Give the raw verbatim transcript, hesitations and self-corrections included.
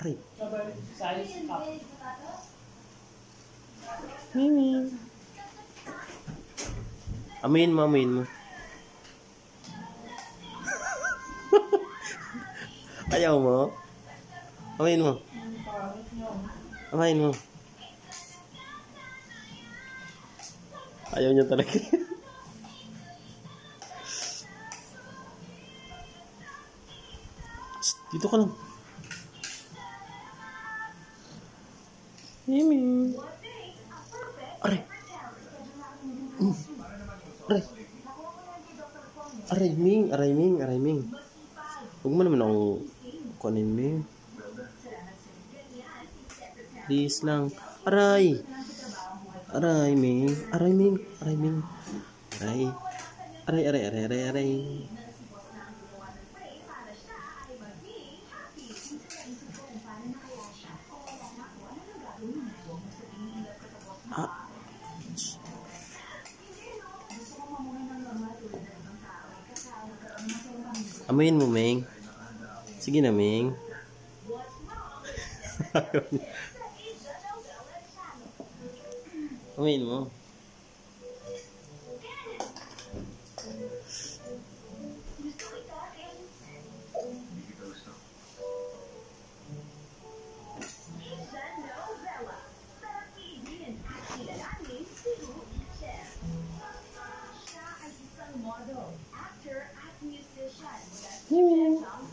Aray. Mimi. Amin mo, amin mo. Ayaw mo? Amin mo. Amin mo. Ayaw niya talaga. Dito ka lang. Mimi. Aray. Mm. Aray. Aray, Ming. Aray, Ming. Aray, Ming. Huwag mo naman akong kunin, Ming. Please lang. Aray. Aray, Ming. Aray, Ming. Aray, Ming. Aray. Aray, aray, aray, aray, aray. Ah. Amuin mo, Ming. Sige na, Ming. Amuin mo. Mimi.